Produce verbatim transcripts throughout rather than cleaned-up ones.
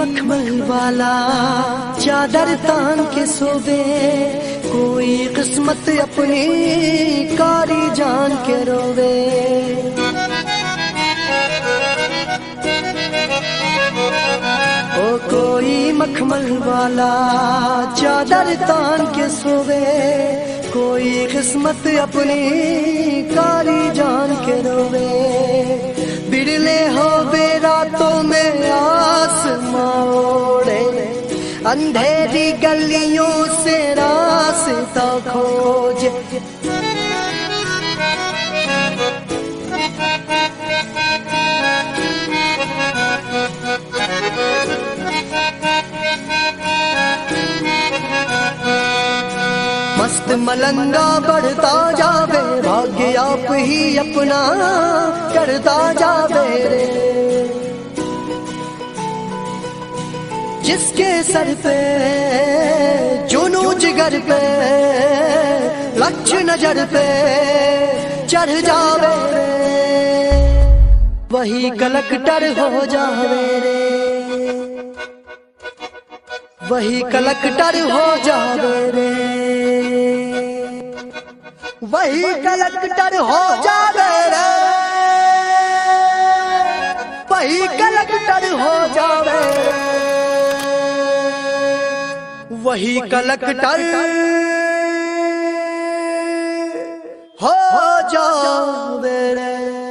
मखमल वाला चादर तान के सोवे, कोई किस्मत अपनी कारी जान के रोवे। ओ कोई मखमल वाला चादर तान के सोवे, कोई किस्मत अपनी कारी जान के रोवे। बिरले हो बे रातों में आसमां ओढ़े, अंधेरी गलियों से रास्ता खोजे। मस्त मलंगा बढ़ता जावे, भाग्य आप ही अपना करता जावे रे। जिसके सर पे जुनू जिगर पे लक्ष्य नजर पे चढ़ जावे रे, वही कलेक्टर हो जावे रे, वही कलेक्टर हो जावे रे, वही कलेक्टर हो जावे रे, वही कलेक्टर हो जावे रे, वही कलेक्टर हो जावे रे।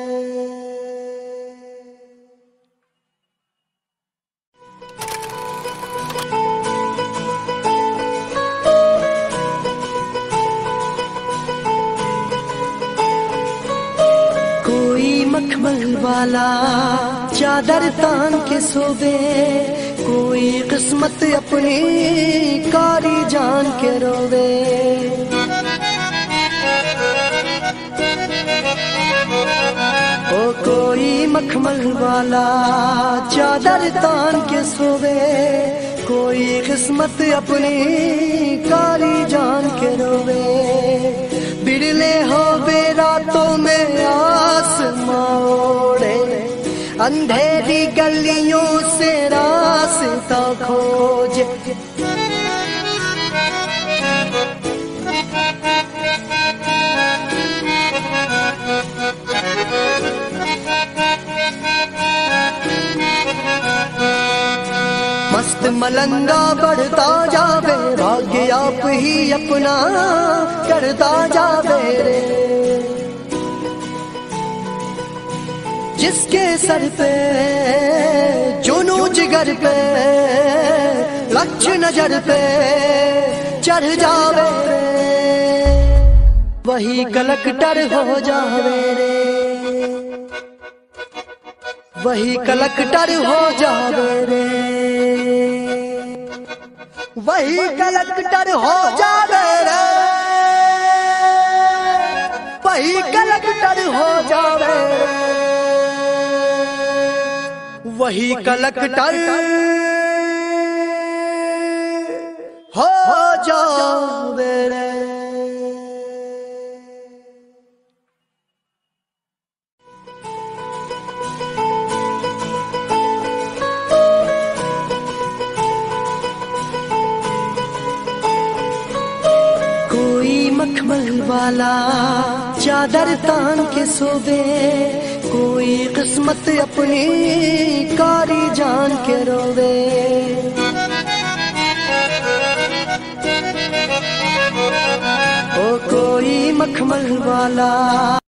मखमल वाला चादर तान के सोवे, कोई किस्मत अपनी कारी जान के रोवे। ओ कोई मखमल वाला चादर तान के सोवे, कोई किस्मत अपनी कारी जान के रोवे। बिरले हो बे रातों में आसमां ओढ़े, अंधेरी गलियों से रास्ता खोजे। मस्त मलंगा बढ़ता जावे, भाग्य आप ही अपना करता जावे रे। जिसके सर पे जुनू जिगर पे लक्ष्य नजर पे चढ़ जावे रे, वही कलेक्टर हो जावे रे, वही कलेक्टर हो जावे रे, वही कलेक्टर हो जावे रे, वही कलेक्टर हो जावे रे, वही कलेक्टर हो जावे रे। मखमल वाला चादर तान के सोवे, कोई किस्मत अपनी कारी जान के रोवे। ओ कोई मखमल वाला